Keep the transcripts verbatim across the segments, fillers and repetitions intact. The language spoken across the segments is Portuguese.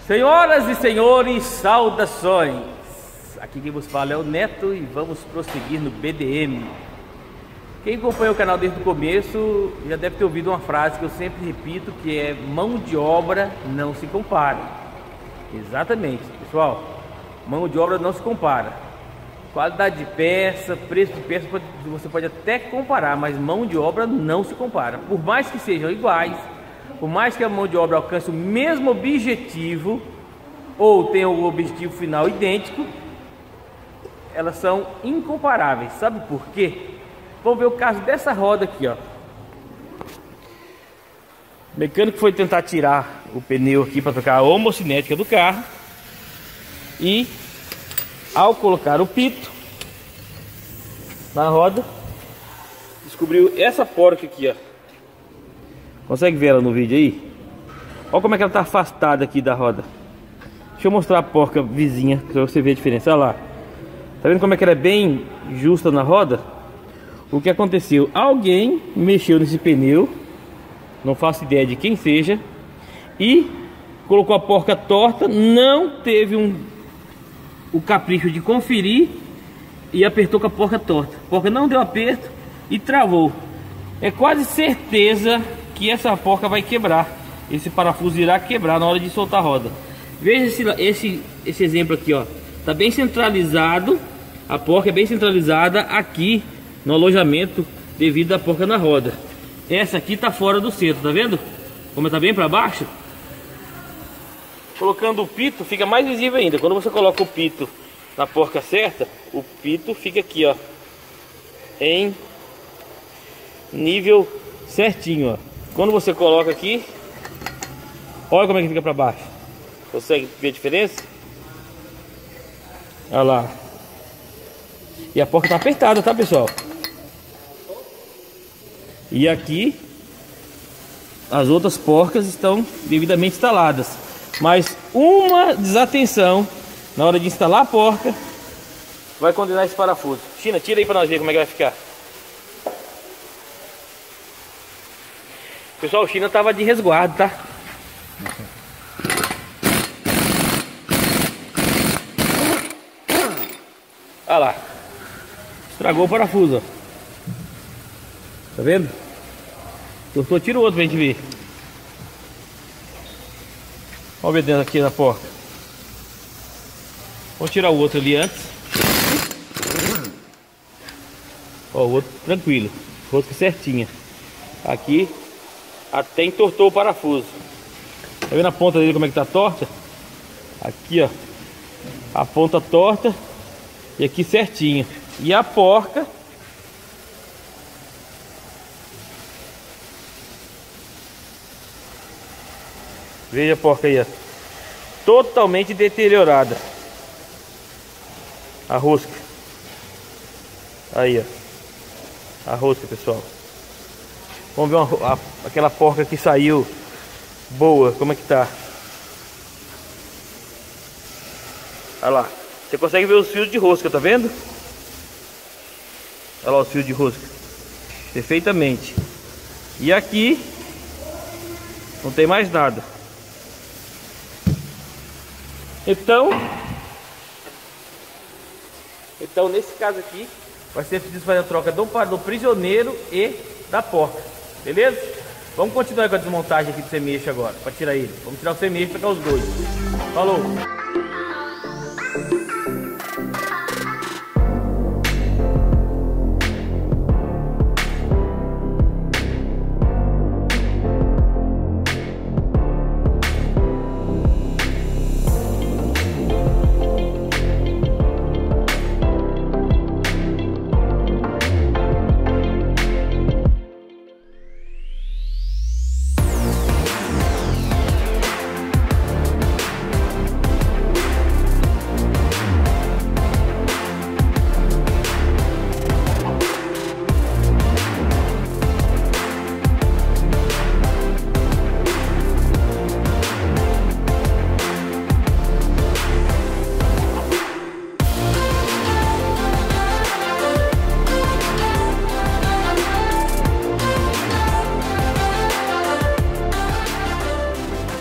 Senhoras e senhores, saudações! Aqui quem vos fala é o Neto e vamos prosseguir no B D M. Quem acompanha o canal desde o começo já deve ter ouvido uma frase que eu sempre repito, que é: mão de obra não se compara. Exatamente, pessoal, mão de obra não se compara. Qualidade de peça, preço de peça, você pode até comparar, mas mão de obra não se compara. Por mais que sejam iguais, por mais que a mão de obra alcance o mesmo objetivo ou tenha o objetivo final idêntico, elas são incomparáveis. Sabe por quê? Vamos ver o caso dessa roda aqui, ó. O mecânico foi tentar tirar o pneu aqui para trocar a homocinética do carro e, ao colocar o pito na roda, descobriu essa porca aqui, ó. Consegue ver ela no vídeo aí? Olha como é que ela tá afastada aqui da roda. Deixa eu mostrar a porca vizinha para você ver a diferença. Olha lá. Tá vendo como é que ela é bem justa na roda? O que aconteceu? Alguém mexeu nesse pneu, não faço ideia de quem seja, e colocou a porca torta, não teve um, o capricho de conferir e apertou com a porca torta. A porca não deu aperto e travou. É quase certeza que essa porca vai quebrar. Esse parafuso irá quebrar na hora de soltar a roda. Veja esse, esse, esse exemplo aqui, ó. Tá bem centralizado. A porca é bem centralizada aqui no alojamento devido à porca na roda. Essa aqui tá fora do centro, tá vendo? Como tá bem para baixo. Colocando o pito fica mais visível ainda. Quando você coloca o pito na porca certa, o pito fica aqui, ó, em nível certinho, ó. Quando você coloca aqui, olha como é que fica para baixo. Consegue ver a diferença? Olha lá. E a porca tá apertada, tá, pessoal? E aqui as outras porcas estão devidamente instaladas. Mas uma desatenção na hora de instalar a porca vai condenar esse parafuso. China, tira aí para nós ver como é que vai ficar. Pessoal, o China tava de resguardo, tá? Olha lá. Estragou o parafuso, ó. Tá vendo? Cortou, tira o outro pra gente ver. Olha o ver dentro aqui da porta. Vamos tirar o outro ali antes. Ó, o outro tranquilo. Rosca certinha. Aqui até entortou o parafuso. Tá vendo a ponta dele como é que tá torta? Aqui, ó, a ponta torta e aqui certinho. E a porca veja a porca aí, ó, totalmente deteriorada. A rosca aí, ó, a rosca, pessoal. Vamos ver uma, a, aquela porca que saiu boa, como é que tá. Olha lá, você consegue ver os fios de rosca, tá vendo? Olha lá os fios de rosca, perfeitamente. E aqui não tem mais nada. Então, então nesse caso aqui vai ser preciso fazer a troca do, do prisioneiro e da porca, beleza? Vamos continuar com a desmontagem aqui do semeixo agora, para tirar ele. Vamos tirar o semeixo para trocar os dois. Falou!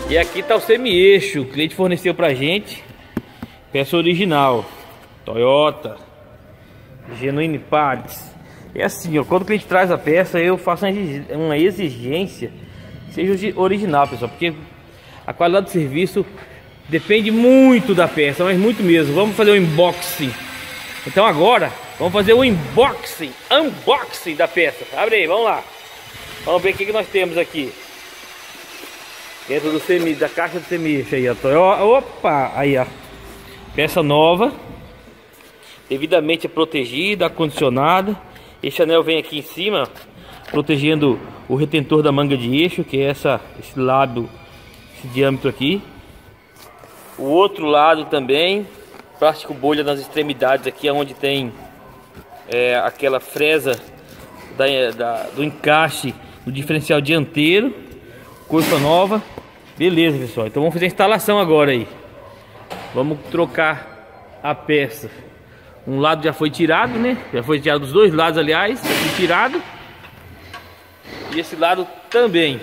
E aqui tá o semi-eixo, o cliente forneceu pra gente. Peça original, Toyota, Genuine Parts. É assim, ó, quando o cliente traz a peça, eu faço uma exigência que seja original, pessoal, porque a qualidade do serviço depende muito da peça, mas muito mesmo. Vamos fazer o unboxing. Então agora, vamos fazer o unboxing, unboxing da peça. Abre aí, vamos lá. Vamos ver o que, que nós temos aqui. Dentro do semi, da caixa do semi-eixo aí, ó. Opa, aí, ó. Peça nova, devidamente protegida, acondicionada. Este anel vem aqui em cima, protegendo o retentor da manga de eixo, que é essa, esse lado, esse diâmetro aqui. O outro lado também, plástico bolha nas extremidades aqui, onde tem é, aquela fresa da, da, do encaixe do diferencial dianteiro. Coisa nova. Beleza, pessoal, então vamos fazer a instalação agora aí. Vamos trocar a peça. Um lado já foi tirado, né? Já foi tirado dos dois lados, aliás. Já foi tirado. E esse lado também.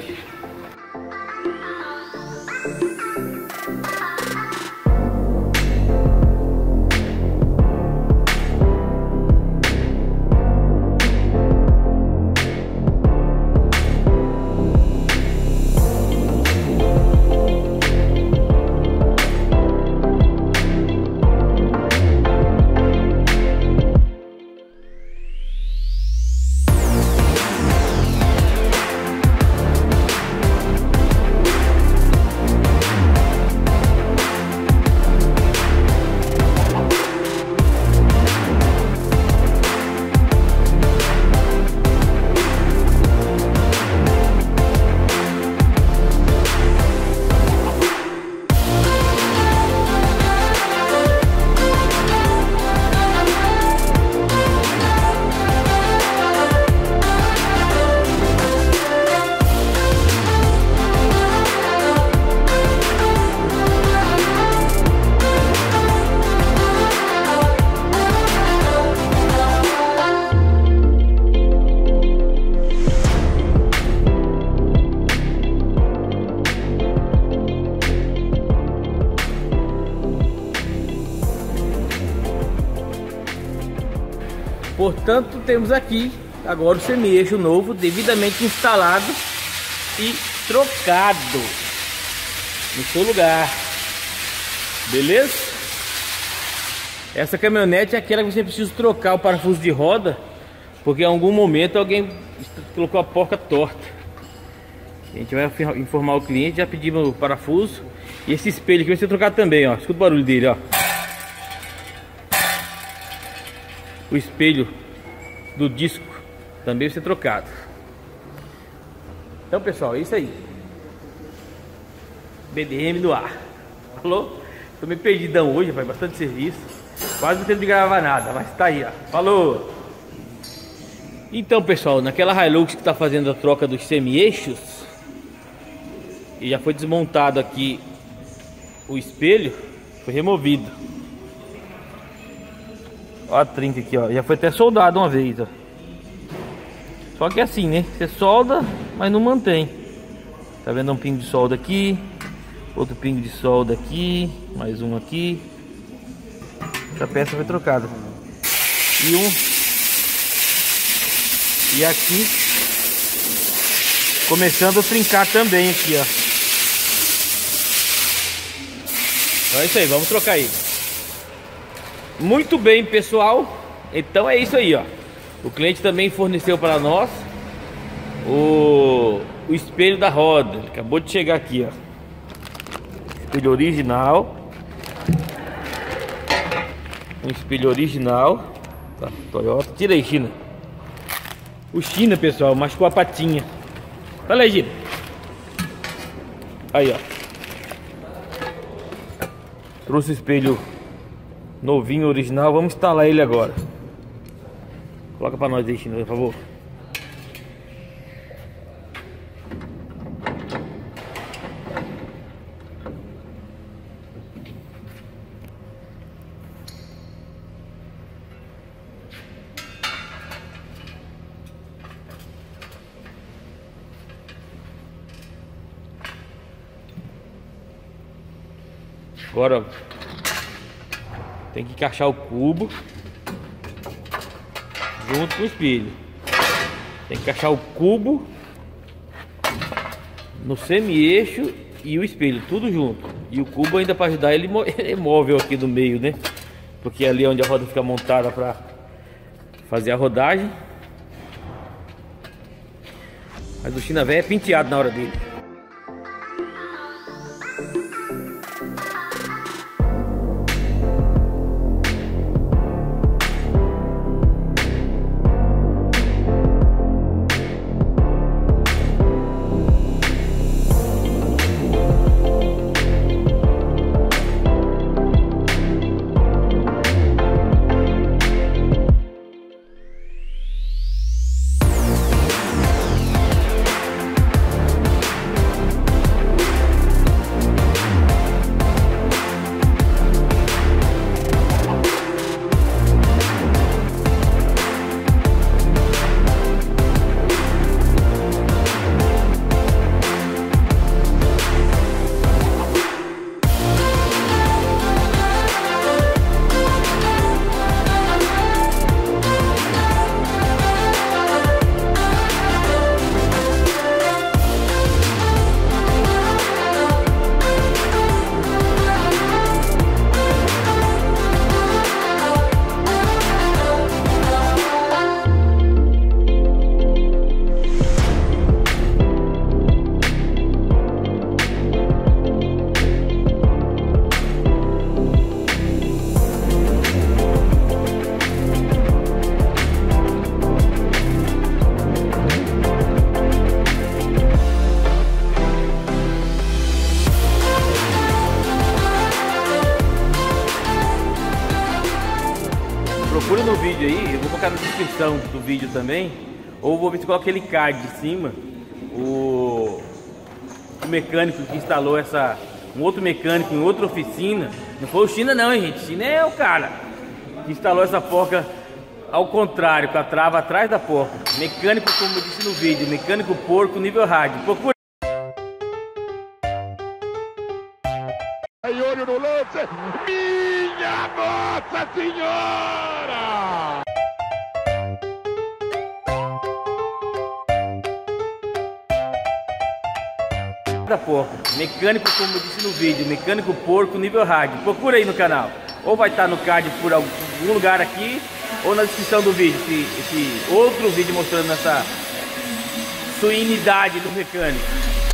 Portanto, temos aqui agora o semi-eixo novo, devidamente instalado e trocado no seu lugar. Beleza? Essa caminhonete é aquela que você precisa trocar o parafuso de roda, porque em algum momento alguém colocou a porca torta. A gente vai informar o cliente, já pedimos o parafuso. E esse espelho aqui vai ser trocado também, ó. Escuta o barulho dele, ó. O espelho do disco também vai ser trocado. Então, pessoal, é isso aí. B D M no ar. Falou? Tô meio perdidão hoje, faz bastante serviço. Quase não tendo de gravar nada, mas tá aí, ó. Falou! Então, pessoal, naquela Hilux que tá fazendo a troca dos semi-eixos, e já foi desmontado aqui o espelho, foi removido. Ó a trinca aqui, ó. Já foi até soldado uma vez, ó. Só que é assim, né? Você solda, mas não mantém. Tá vendo um pingo de solda aqui, outro pingo de solda aqui, mais um aqui. Essa peça foi trocada. E um. E aqui, começando a trincar também aqui, ó. Então é isso aí, vamos trocar aí. Muito bem, pessoal. Então é isso aí, ó. O cliente também forneceu para nós o, o espelho da roda. Ele acabou de chegar aqui, ó. Espelho original. Um espelho original, tá? Toyota. Tira aí, China. O China, pessoal, machucou a patinha. Olha aí, China. Aí, ó. Trouxe o espelho novinho, original. Vamos instalar ele agora. Coloca pra nós aí, China, por favor. Agora tem que encaixar o cubo junto com o espelho. Tem que encaixar o cubo no semi-eixo e o espelho, tudo junto. E o cubo ainda para ajudar ele, ele é móvel aqui no meio, né? Porque ali é onde a roda fica montada para fazer a rodagem. Mas o China velho é penteado na hora dele. Procura no vídeo aí, eu vou colocar na descrição do vídeo também, ou vou ver se coloca aquele card de cima, o, o mecânico que instalou essa, um outro mecânico em outra oficina, não foi o China não, hein, gente, o China é o cara que instalou essa porca ao contrário, com a trava atrás da porca, mecânico, como eu disse no vídeo, mecânico porco nível rádio. Procura aí, olho no lance, minha Nossa Senhora! da porca, mecânico, como eu disse no vídeo, mecânico porco nível rádio. Procura aí no canal, ou vai estar no card por algum lugar aqui, ou na descrição do vídeo, esse, esse outro vídeo mostrando essa suinidade do mecânico.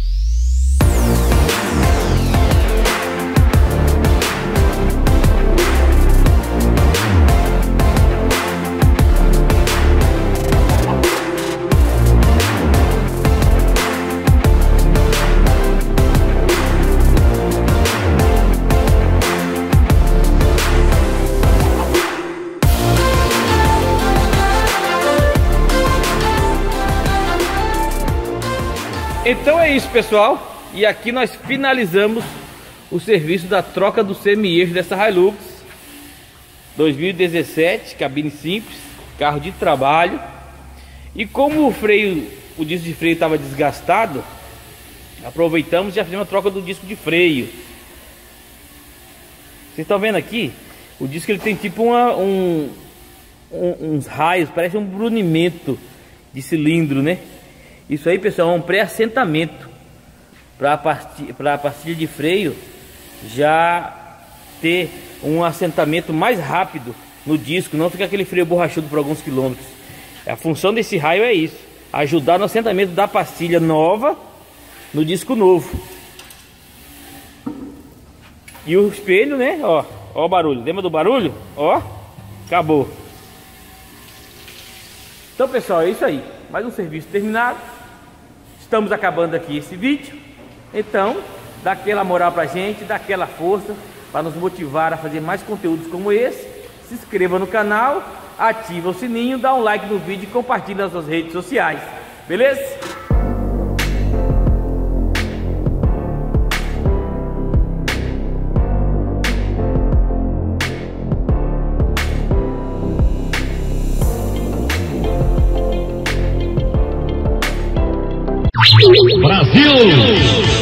Então é isso, pessoal, e aqui nós finalizamos o serviço da troca do semi-eixo dessa Hilux dois mil e dezessete, cabine simples, carro de trabalho. E como o freio, o disco de freio estava desgastado, aproveitamos e já fizemos a troca do disco de freio. Vocês estão vendo aqui, o disco ele tem tipo uma, um, um, uns raios, parece um brunimento de cilindro, né? Isso aí, pessoal, é um pré-assentamento para a pastilha, para a pastilha de freio já ter um assentamento mais rápido no disco, não ficar aquele freio borrachudo por alguns quilômetros. A função desse raio é isso, ajudar no assentamento da pastilha nova no disco novo. E o espelho, né? Ó, ó o barulho, lembra do barulho? Ó, acabou. Então, pessoal, é isso aí. Mais um serviço terminado. Estamos acabando aqui esse vídeo. Então, dá aquela moral pra gente, dá aquela força para nos motivar a fazer mais conteúdos como esse. Se inscreva no canal, ativa o sininho, dá um like no vídeo e compartilha nas suas redes sociais. Beleza? Brasil!